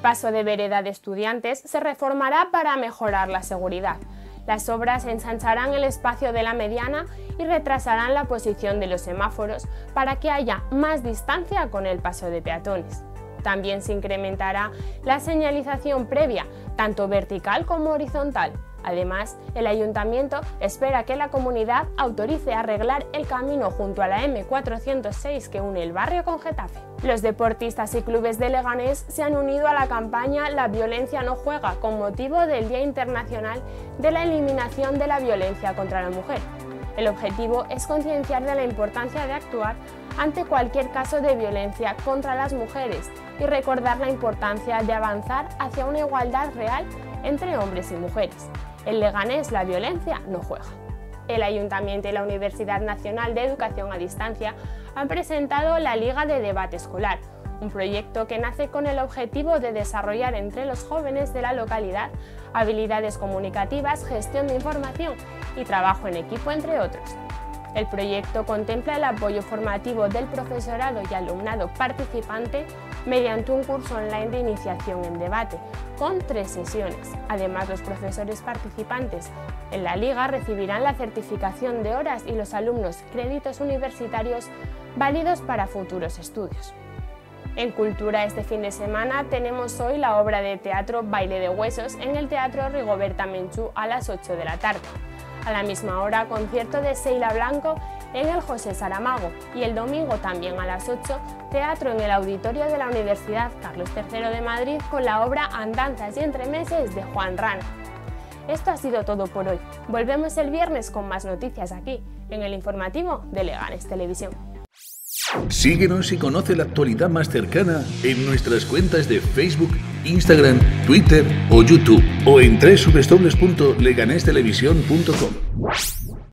paso de vereda de Estudiantes se reformará para mejorar la seguridad. Las obras ensancharán el espacio de la mediana y retrasarán la posición de los semáforos para que haya más distancia con el paso de peatones. También se incrementará la señalización previa, tanto vertical como horizontal. Además, el Ayuntamiento espera que la comunidad autorice arreglar el camino junto a la M406 que une el barrio con Getafe. Los deportistas y clubes de Leganés se han unido a la campaña La violencia no juega con motivo del Día Internacional de la Eliminación de la Violencia contra la Mujer. El objetivo es concienciar de la importancia de actuar ante cualquier caso de violencia contra las mujeres y recordar la importancia de avanzar hacia una igualdad real entre hombres y mujeres. En Leganés la violencia no juega. El Ayuntamiento y la Universidad Nacional de Educación a Distancia han presentado la Liga de Debate Escolar, un proyecto que nace con el objetivo de desarrollar entre los jóvenes de la localidad habilidades comunicativas, gestión de información y trabajo en equipo, entre otros. El proyecto contempla el apoyo formativo del profesorado y alumnado participante mediante un curso online de iniciación en debate, con 3 sesiones. Además, los profesores participantes en la Liga recibirán la certificación de horas y los alumnos créditos universitarios válidos para futuros estudios. En Cultura este fin de semana tenemos hoy la obra de teatro Baile de Huesos en el Teatro Rigoberta Menchú a las 8 de la tarde. A la misma hora, concierto de Seila Blanco en el José Saramago y el domingo también a las 8, teatro en el Auditorio de la Universidad Carlos III de Madrid con la obra Andanzas y entremeses de Juan Rana. Esto ha sido todo por hoy. Volvemos el viernes con más noticias aquí, en el informativo de Leganés Televisión. Síguenos y conoce la actualidad más cercana en nuestras cuentas de Facebook, Instagram, Twitter o YouTube o en www.leganestelevisión.com.